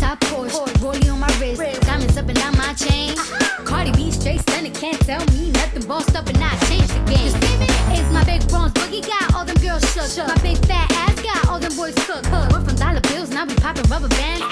top Porsche, rollie on my wrist, diamonds up and down my chain. Cardi B straight stunning, can't tell me nothing. Bossed up and I changed the game. It's my big bronze boogie, got all them girls shook. My big fat ass got all them boys cooked. We're from dollar bills, now we popping rubber bands.